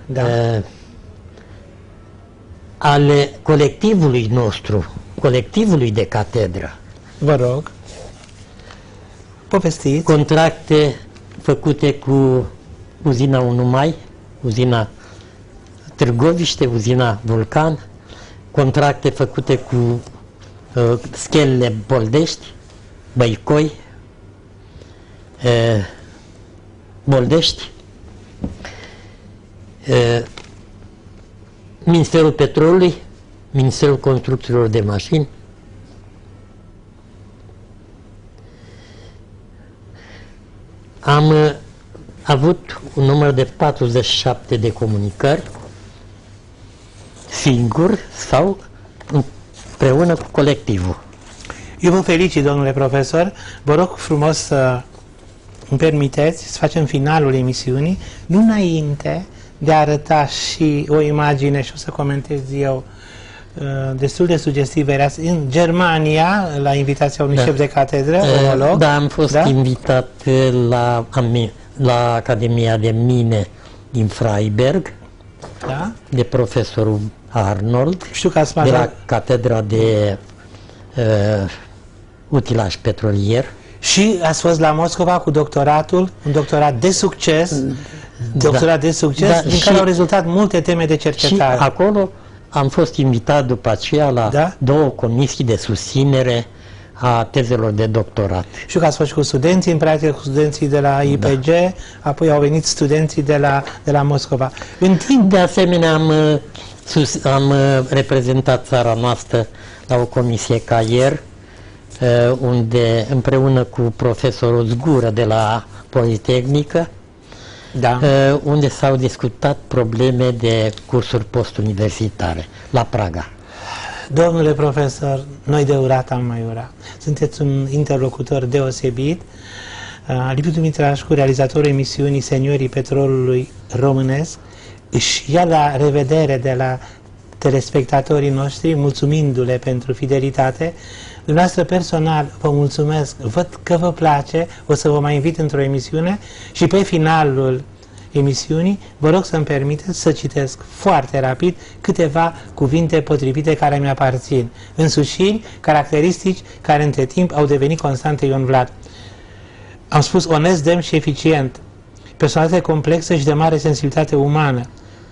B: ale colectivului nostru, colectivului de catedră.
A: Vă rog, povestiți.
B: Contracte făcute cu uzina 1 Mai, uzina Târgoviște, uzina Vulcan, contracte făcute cu schelele Boldești, Băicoi, Boldești, Ministerul Petrolului, Ministerul Construcțiilor de Mașini. Am avut un număr de 47 de comunicări, singur sau împreună cu colectivul.
A: Eu vă felicit, domnule profesor. Vă rog frumos să îmi permiteți să facem finalul emisiunii, nu înainte de a arăta și o imagine, și o să comentez eu, destul de sugestivă. Era în Germania, la invitația unui șef de catedră, urolog.
B: Da, am fost invitat la Academia de Mine din Freiberg, de profesorul Arnold,
A: știu că ați
B: de la Catedra de Utilaj Petrolier.
A: Și ați fost la Moscova cu doctoratul, un doctorat de succes, din care au rezultat multe teme de cercetare.
B: Și acolo am fost invitat după aceea la 2 comisii de susținere a tezelor de doctorat.
A: Și că ați fost cu studenții, în practică cu studenții de la IPG, apoi au venit studenții de la Moscova. În timp...
B: De asemenea, am reprezentat țara noastră la o comisie Caier, unde împreună cu profesorul Zgură de la Politehnică, unde s-au discutat probleme de cursuri postuniversitare la Praga.
A: Domnule profesor, noi de urat am mai urat. Sunteți un interlocutor deosebit. Liviu Dumitrașcu, realizatorul emisiunii Seniorii Petrolului Românesc, își ia la revedere de la telespectatorii noștri, mulțumindu-le pentru fidelitate. Dumneavoastră personal vă mulțumesc, văd că vă place, o să vă mai invit într-o emisiune și pe finalul emisiunii vă rog să-mi permiteți să citesc foarte rapid câteva cuvinte potrivite care mi aparțin, însușiri, caracteristici care între timp au devenit constante. Ion Vlad. Am spus onest, demn și eficient. Personalitate complexă și de mare sensibilitate umană.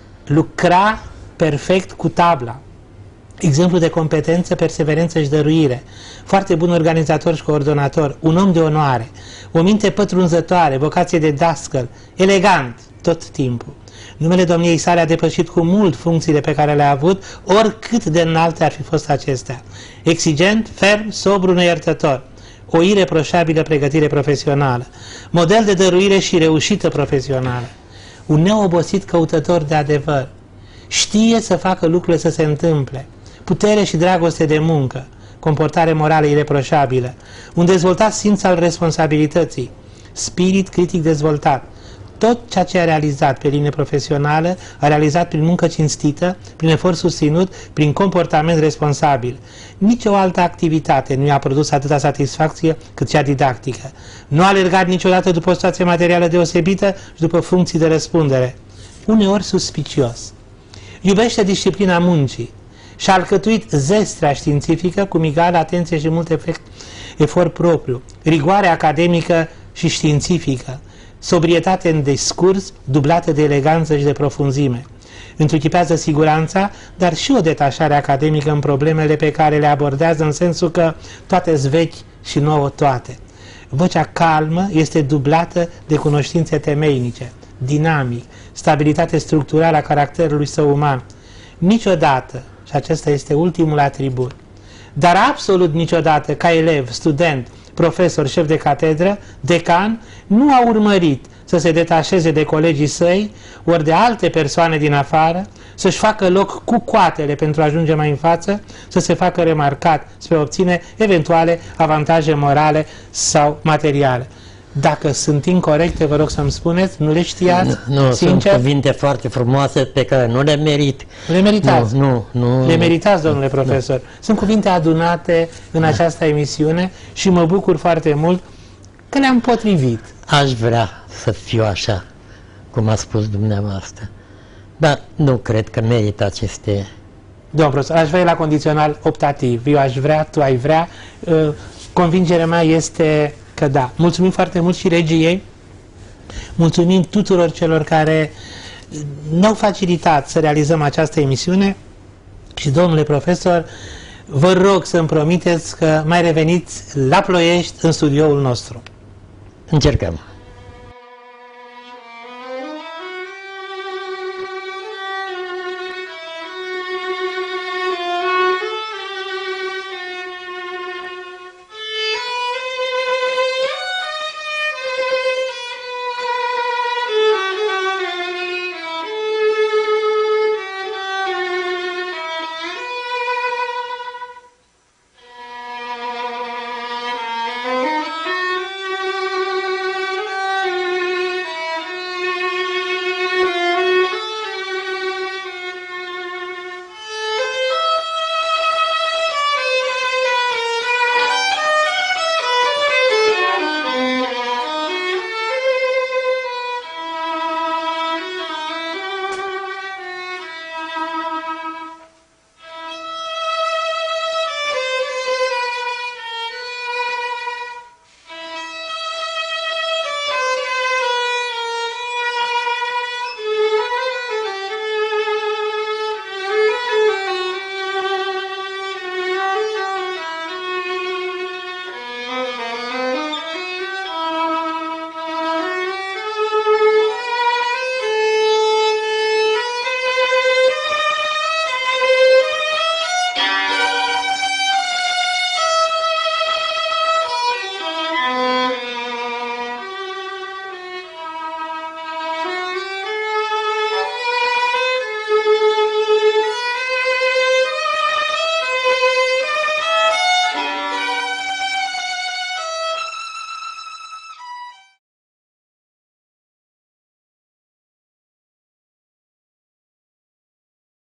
A: Lucra perfect cu tabla. Exemplu de competență, perseverență și dăruire. Foarte bun organizator și coordonator. Un om de onoare. O minte pătrunzătoare, vocație de dascăl. Elegant tot timpul. Numele domniei sale a depășit cu mult funcțiile pe care le-a avut, oricât de înalte ar fi fost acestea. Exigent, ferm, sobru, neiertător. O ireproșabilă pregătire profesională. Model de dăruire și reușită profesională. Un neobosit căutător de adevăr. Știe să facă lucrurile să se întâmple. Putere și dragoste de muncă. Comportare morală ireproșabilă. Un dezvoltat simț al responsabilității. Spirit critic dezvoltat. Tot ceea ce a realizat pe linie profesională, a realizat prin muncă cinstită, prin efort susținut, prin comportament responsabil. Nici o altă activitate nu i-a produs atâta satisfacție cât cea didactică. Nu a alergat niciodată după o situație materială deosebită și după funcții de răspundere. Uneori suspicios. Iubește disciplina muncii și a alcătuit zestrea științifică cu migală atenție și mult efort propriu, rigoare academică și științifică, sobrietate în discurs, dublată de eleganță și de profunzime. Întruchipează siguranța, dar și o detașare academică în problemele pe care le abordează, în sensul că toate-s vechi și nouă toate. Vocea calmă este dublată de cunoștințe temeinice, dinamic, stabilitate structurală a caracterului său uman. Niciodată, și acesta este ultimul atribut, dar absolut niciodată, ca elev, student, profesor, șef de catedră, decan, nu a urmărit să se detașeze de colegii săi, ori de alte persoane din afară, să-și facă loc cu coatele pentru a ajunge mai în față, să se facă remarcat spre a obține eventuale avantaje morale sau materiale. Dacă sunt incorecte, vă rog să-mi spuneți, nu le știați?
B: Nu, sunt cuvinte foarte frumoase pe care nu le merit.
A: Le meritați?
B: Nu.
A: Le meritați, domnule profesor. Sunt cuvinte adunate în această emisiune și mă bucur foarte mult că le-am potrivit.
B: Aș vrea să fiu așa, cum a spus dumneavoastră, dar nu cred că merită aceste...
A: Domnul profesor, aș vrea la condițional optativ. Eu aș vrea, tu ai vrea. Convingerea mea este că da. Mulțumim foarte mult și regiei. Mulțumim tuturor celor care ne-au facilitat să realizăm această emisiune. Și, domnule profesor, vă rog să-mi promiteți că mai reveniți la Ploiești în studioul nostru.
B: Încercăm.